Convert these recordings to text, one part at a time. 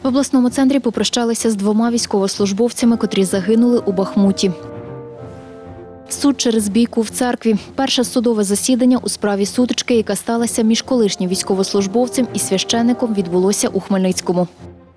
В обласному центрі попрощалися з 2 військовослужбовцями, котрі загинули у Бахмуті. Суд через бійку в церкві. Перше судове засідання у справі сутички, яка сталася між колишнім військовослужбовцем і священником, відбулося у Хмельницькому.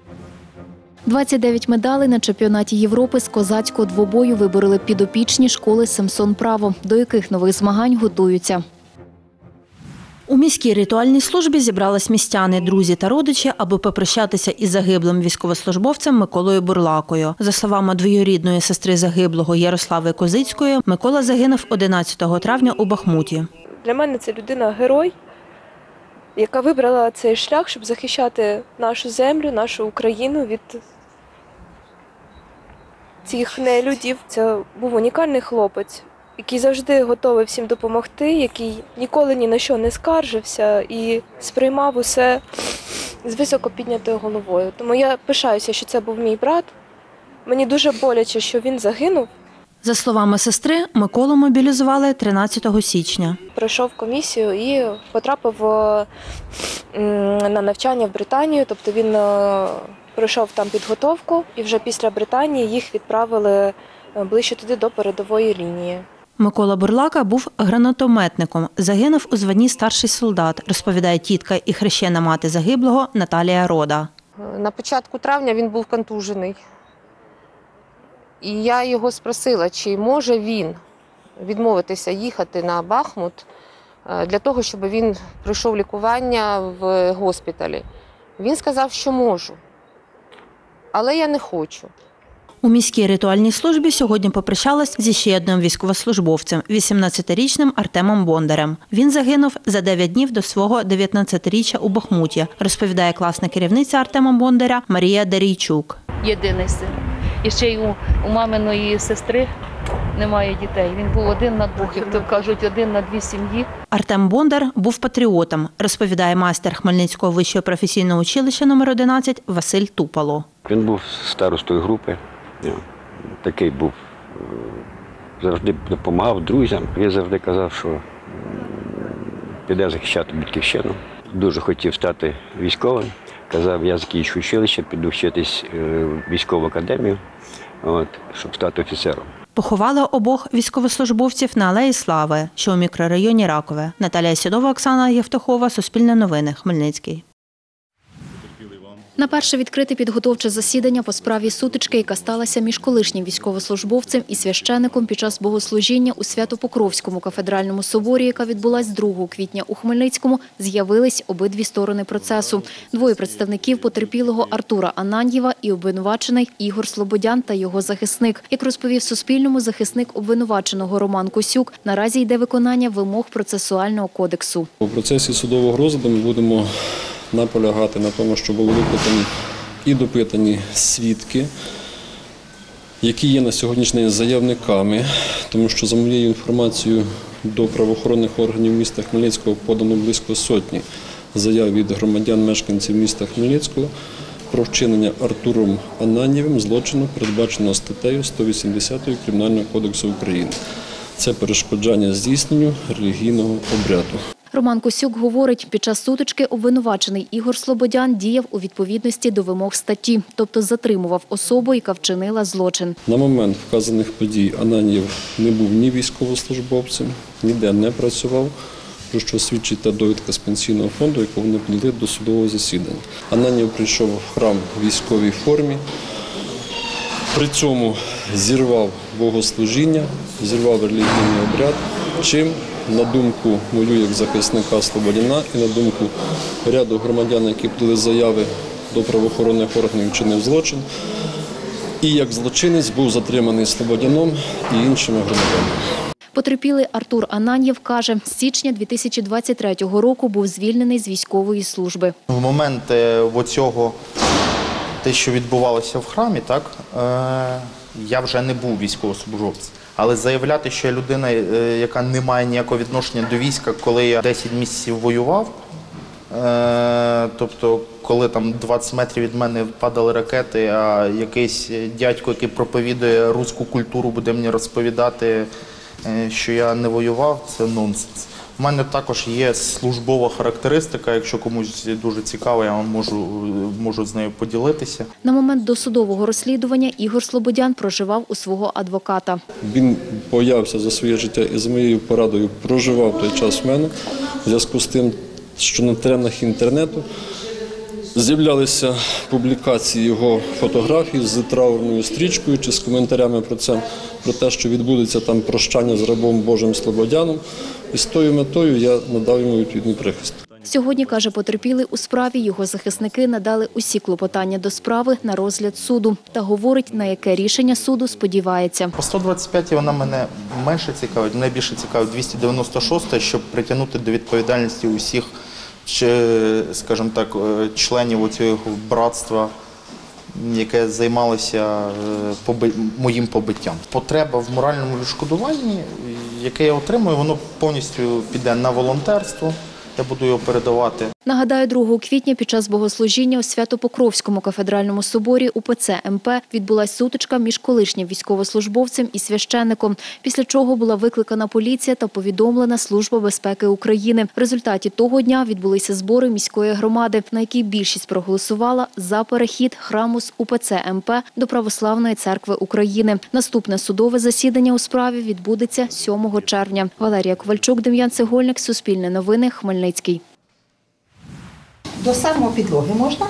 29 медалей на чемпіонаті Європи з козацького двобою вибороли підопічні школи «Самсон-Право», до яких нових змагань готуються. У міській ритуальній службі зібрались містяни, друзі та родичі, аби попрощатися із загиблим військовослужбовцем Миколою Бурлакою. За словами двоюрідної сестри загиблого Ярослави Козицької, Микола загинув 11 травня у Бахмуті. Для мене це людина-герой, яка вибрала цей шлях, щоб захищати нашу землю, нашу Україну від цих нелюдів. Це був унікальний хлопець, який завжди готовий всім допомогти, який ніколи ні на що не скаржився і сприймав усе з високо піднятою головою. Тому я пишаюся, що це був мій брат. Мені дуже боляче, що він загинув. За словами сестри, Миколу мобілізували 13 січня. Пройшов комісію і потрапив на навчання в Британію. Тобто він пройшов там підготовку і вже після Британії їх відправили ближче туди до передової лінії. Микола Бурлака був гранатометником. Загинув у званні старший солдат, розповідає тітка і хрещена мати загиблого Наталія Рода. На початку травня він був контужений. І я його спросила, чи може він відмовитися їхати на Бахмут для того, щоб він пройшов лікування в госпіталі. Він сказав, що можу, але я не хочу. У міській ритуальній службі сьогодні попрощалась зі ще одним військовослужбовцем – 18-річним Артемом Бондарем. Він загинув за 9 днів до свого 19-річчя у Бахмуті, розповідає класна керівниця Артема Бондаря Марія Дарійчук. Єдиний син. І ще й у маминої сестри немає дітей. Він був один на 2, як то кажуть, один на 2 сім'ї. Артем Бондар був патріотом, розповідає майстер Хмельницького вищого професійного училища номер 11 Василь Тупало. Він був старостою групи, такий був, завжди допомагав друзям. Він завжди казав, що піде захищати батьківщину. Дуже хотів стати військовим. Казав, я закінчу училище, піду вчитись в військову академію, щоб стати офіцером. Поховали обох військовослужбовців на Алеї Слави, що у мікрорайоні Ракове. Наталія Сідова, Оксана Євтухова, Суспільне новини, Хмельницький. На перше відкрите підготовче засідання по справі сутички, яка сталася між колишнім військовослужбовцем і священником під час богослужіння у Свято-Покровському кафедральному соборі, яка відбулась 2 квітня у Хмельницькому, з'явились обидві сторони процесу. 2 представників потерпілого Артура Ананьєва і обвинувачений Ігор Слободян та його захисник. Як розповів Суспільному захисник обвинуваченого Роман Косюк, наразі йде виконання вимог процесуального кодексу. У процесі судового розгляду ми будемо наполягати на тому, що були викликані і допитані свідки, які є на сьогоднішній день заявниками, тому що, за моєю інформацією, до правоохоронних органів міста Хмельницького подано близько 100 заяв від громадян-мешканців міста Хмельницького про вчинення Артуром Ананьєвим злочину, передбаченого статтею 180 Кримінального кодексу України. Це перешкоджання здійсненню релігійного обряду. Роман Косюк говорить, під час сутички обвинувачений Ігор Слободян діяв у відповідності до вимог статті, тобто затримував особу, яка вчинила злочин. На момент вказаних подій Ананьєв не був ні військовослужбовцем, ніде не працював, про що свідчить та довідка з пенсійного фонду, яку вони подали до судового засідання. Ананьєв прийшов в храм в військовій формі, при цьому зірвав богослужіння, зірвав релігійний обряд, чим, на думку мою як захисника Слободяна і на думку ряду громадян, які подали заяви до правоохоронних органів, вчинив злочин, і як злочинець був затриманий Слободяном і іншими громадянами. Потерпілий Артур Ананьєв каже, з січня 2023 року був звільнений з військової служби. В момент оцього, те, що відбувалося в храмі, так, я вже не був військовослужбовцем. Але заявляти, що я людина, яка не має ніякого відношення до війська, коли я 10 місяців воював, тобто коли там 20 метрів від мене падали ракети, а якийсь дядько, який проповідує руську культуру, буде мені розповідати, що я не воював, це нонсенс. У мене також є службова характеристика, якщо комусь дуже цікаво, я вам можу з нею поділитися. На момент досудового розслідування Ігор Слободян проживав у свого адвоката. Він боявся за своє життя і за моєю порадою проживав той час в мене. В зв'язку з тим, що на теренах інтернету з'являлися публікації його фотографій з траурною стрічкою чи з коментарями про те, що відбудеться там прощання з рабом Божим Слободяном. І з тою метою я надав йому відповідний прихист. Сьогодні, каже потерпілий, у справі його захисники надали усі клопотання до справи на розгляд суду. Та говорить, на яке рішення суду сподівається. По 125-й вона мене менше цікавить, мене більше цікавить 296-та, щоб притягнути до відповідальності усіх, скажімо так, членів цього братства, яке займалося моїм побиттям. Потреба в моральному відшкодуванні, яке я отримую, воно повністю піде на волонтерство. Я буду його передавати. Нагадаю, 2 квітня під час богослужіння у Свято-Покровському кафедральному соборі УПЦ МП відбулась сутичка між колишнім військовослужбовцем і священником, після чого була викликана поліція та повідомлена Служба безпеки України. В результаті того дня відбулися збори міської громади, на якій більшість проголосувала за перехід храму з УПЦ МП до Православної церкви України. Наступне судове засідання у справі відбудеться 7 червня. Валерія Ковальчук, Дем'ян Цегольник, Суспільне новини, Хмельницький. До самої підлоги можна.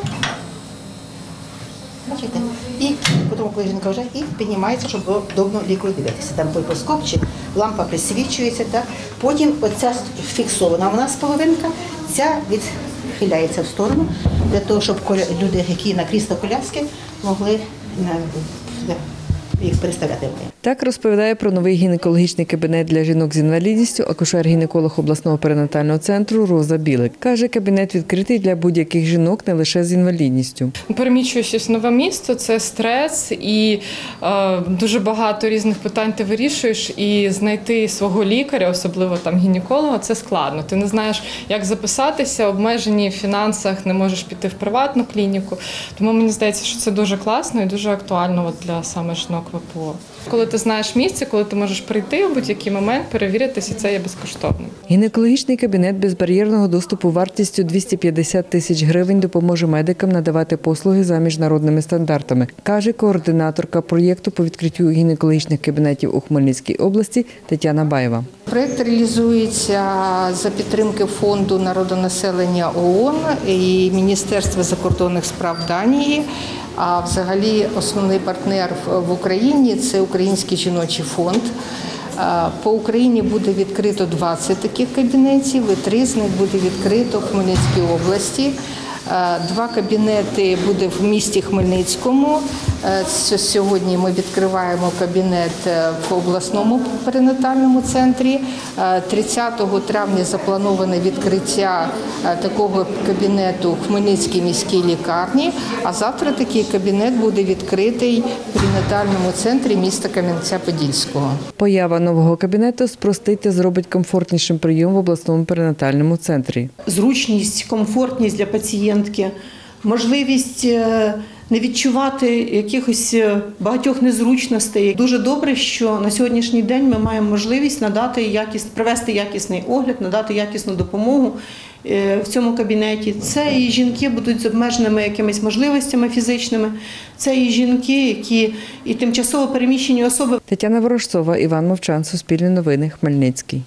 Бачите? І потім, коли жінка вже, і піднімається, щоб було удобно лікарю дивитися. Там пульпоскоп чи лампа присвічується. Так? Потім оця фіксована у нас половинка, ця відхиляється в сторону, для того, щоб люди, які на крісло-коляски, могли їх переставляти. Так розповідає про новий гінекологічний кабінет для жінок з інвалідністю акушер-гінеколог обласного перинатального центру Роза Білик. Каже, кабінет відкритий для будь-яких жінок, не лише з інвалідністю. Переміщуючись в нове місто, це стрес і дуже багато різних питань ти вирішуєш, і знайти свого лікаря, особливо там гінеколога, це складно. Ти не знаєш, як записатися, обмежені в фінансах, не можеш піти в приватну клініку. Тому мені здається, що це дуже класно і дуже актуально для саме жінок ВПО. Коли ти знаєш місце, коли ти можеш прийти у будь-який момент, перевіритися, це є безкоштовним. Гінекологічний кабінет безбар'єрного доступу вартістю 250 тисяч гривень допоможе медикам надавати послуги за міжнародними стандартами, каже координаторка проєкту по відкриттю гінекологічних кабінетів у Хмельницькій області Тетяна Баєва. Проєкт реалізується за підтримки Фонду народонаселення ООН і Міністерства закордонних справ Данії. А взагалі основний партнер в Україні – це Український жіночий фонд. По Україні буде відкрито 20 таких кабінетів, і 3 з них буде відкрито в Хмельницькій області. 2 кабінети буде в місті Хмельницькому. Сьогодні ми відкриваємо кабінет в обласному перинатальному центрі. 30 травня заплановане відкриття такого кабінету в Хмельницькій міській лікарні, а завтра такий кабінет буде відкритий в перинатальному центрі міста Кам'янця-Подільського. Поява нового кабінету спростить та зробить комфортнішим прийом в обласному перинатальному центрі. Зручність, комфортність для пацієнтки, можливість не відчувати якихось багатьох незручностей. Дуже добре, що на сьогоднішній день ми маємо можливість провести якісний огляд, надати якісну допомогу в цьому кабінеті. Це і жінки будуть з обмеженими якимись можливостями фізичними, це і жінки, які і тимчасово переміщені особи. Тетяна Ворожцова, Іван Мовчан, Суспільне новини, Хмельницький.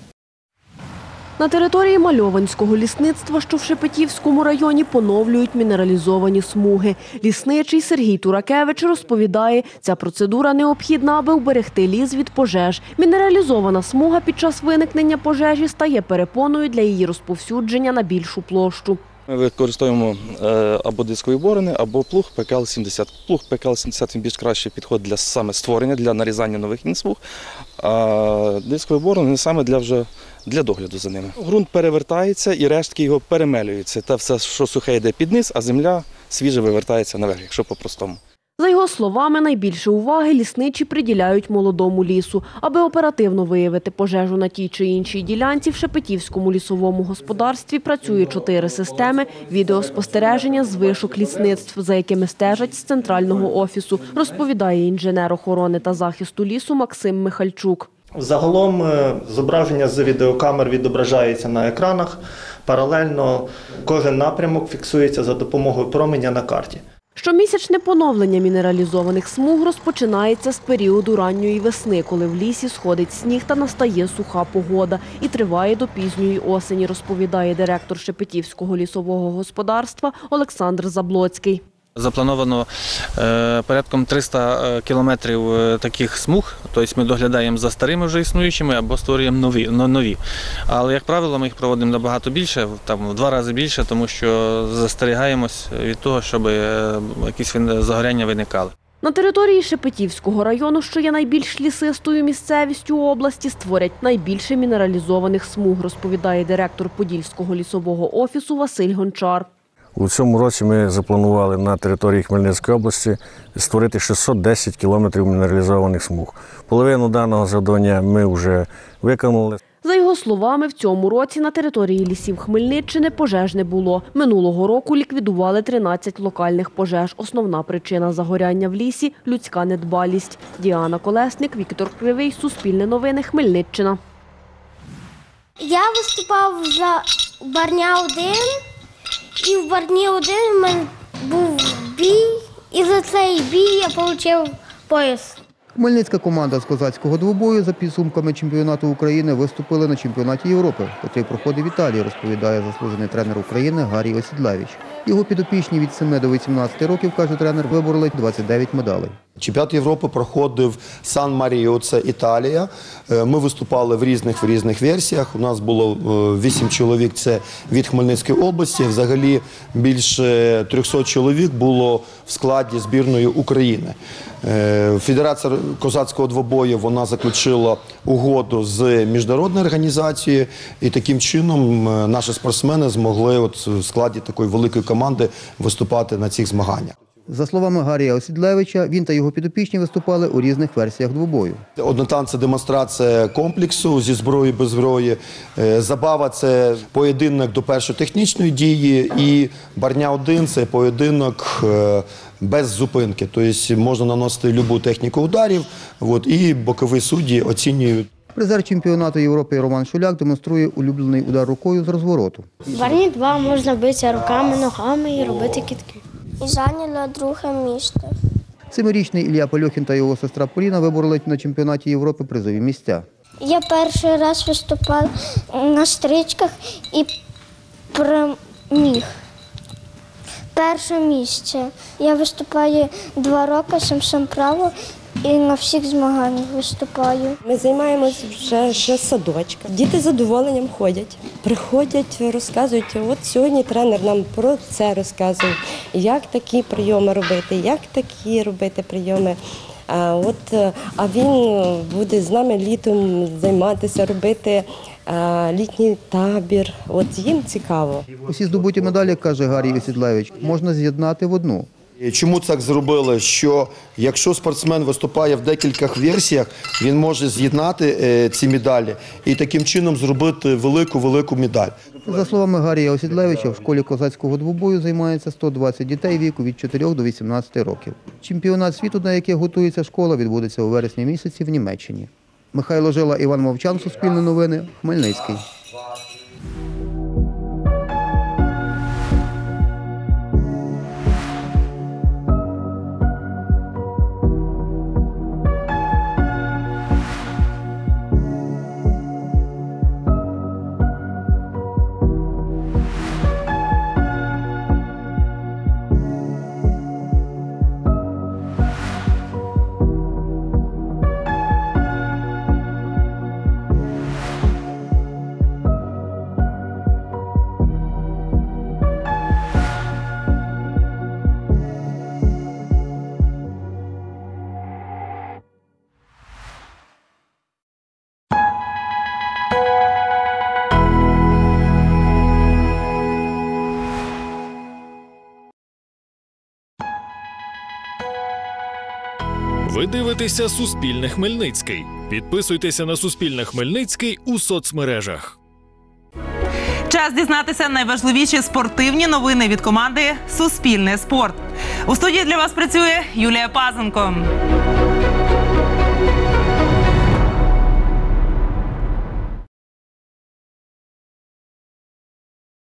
На території Мальованського лісництва, що в Шепетівському районі, поновлюють мінералізовані смуги. Лісничий Сергій Туракевич розповідає, ця процедура необхідна, аби вберегти ліс від пожеж. Мінералізована смуга під час виникнення пожежі стає перепоною для її розповсюдження на більшу площу. Ми використовуємо або дискові борони, або плуг ПКЛ-70. Плуг ПКЛ-70 більш краще підходить для саме створення, для нарізання нових інсмуг, а дискові борони саме для догляду за ними. Ґрунт перевертається і рештки його перемелюються. Та все, що сухе, йде під низ, а земля свіже вивертається наверх, якщо по-простому. За його словами, найбільше уваги лісничі приділяють молодому лісу. Аби оперативно виявити пожежу на тій чи іншій ділянці, в Шепетівському лісовому господарстві працює 4 системи відеоспостереження з вишок лісництв, за якими стежать з центрального офісу, розповідає інженер охорони та захисту лісу Максим Михальчук. Загалом зображення з відеокамер відображається на екранах. Паралельно кожен напрямок фіксується за допомогою променя на карті. Щомісячне поновлення мінералізованих смуг розпочинається з періоду ранньої весни, коли в лісі сходить сніг та настає суха погода. І триває до пізньої осені, розповідає директор Шепетівського лісового господарства Олександр Заблоцький. Заплановано порядком 300 кілометрів таких смуг, тобто ми доглядаємо за старими вже існуючими або створюємо нові. Але, як правило, ми їх проводимо набагато більше, в 2 рази більше, тому що застерігаємось від того, щоб якісь загоряння виникали. На території Шепетівського району, що є найбільш лісистою місцевістю області, створять найбільше мінералізованих смуг, розповідає директор Подільського лісового офісу Василь Гончар. У цьому році ми запланували на території Хмельницької області створити 610 кілометрів мінералізованих смуг. Половину даного завдання ми вже виконали. За його словами, в цьому році на території лісів Хмельниччини пожеж не було. Минулого року ліквідували 13 локальних пожеж. Основна причина загоряння в лісі – людська недбалість. Діана Колесник, Віктор Кривий, Суспільне новини, Хмельниччина. Я виступав за Барня-1. І в Барні-1 в мене був бій, і за цей бій я отримав пояс. Хмельницька команда з козацького двобою за підсумками чемпіонату України виступила на чемпіонаті Європи, який проходив в Італії, розповідає заслужений тренер України Гарій Осідлевич. Його підопічні від 7 до 18 років, каже тренер, вибороли 29 медалей. Чемпіонат Європи проходив Сан-Маріо, це Італія. Ми виступали в різних версіях. У нас було 8 чоловік, це від Хмельницької області. Взагалі більше 300 чоловік було в складі збірної України. Федерація козацького двобою, вона заключила угоду з міжнародною організацією, і таким чином наші спортсмени змогли в складі такої великої команди виступати на цих змаганнях. За словами Гарія Осідлевича, він та його підопічні виступали у різних версіях двобою. Однотан – це демонстрація комплексу зі зброї, без зброї. Забава – це поєдинок до першої технічної дії. І Барня-1 – це поєдинок без зупинки. Тобто можна наносити будь-яку техніку ударів, і бокові судді оцінюють. Призер чемпіонату Європи Роман Шуляк демонструє улюблений удар рукою з розвороту. В Барні-2 можна битися руками, ногами і робити кидки. І зайняла друге місце. 7-річний Ілля Польохін та його сестра Поліна вибороли на чемпіонаті Європи призові місця. Я перший раз виступав на стрічках і переміг. Перше місце. Я виступаю 2 роки, сам право, і на всіх змаганнях виступаю. Ми займаємося вже з садочка. Діти з задоволенням ходять. Приходять, розказують, от сьогодні тренер нам про це розказував, як такі прийоми робити, як такі робити прийоми. А він буде з нами літом займатися, робити літній табір. От їм цікаво. Усі здобуті медалі, каже Гарій Осідлевич, можна з'єднати в одну. Чому так зробили? Що якщо спортсмен виступає в декількох версіях, він може з'єднати ці медалі і таким чином зробити велику медаль. За словами Гарія Осідлевича, в школі козацького двобою займається 120 дітей віку від 4 до 18 років. Чемпіонат світу, на який готується школа, відбудеться у вересні місяці в Німеччині. Михайло Жила, Іван Мовчан, Суспільне новини, Хмельницький. Ви дивитеся Суспільне Хмельницький. Підписуйтеся на Суспільне Хмельницький у соцмережах. Час дізнатися найважливіші спортивні новини від команди «Суспільне спорт». У студії для вас працює Юлія Пазенко.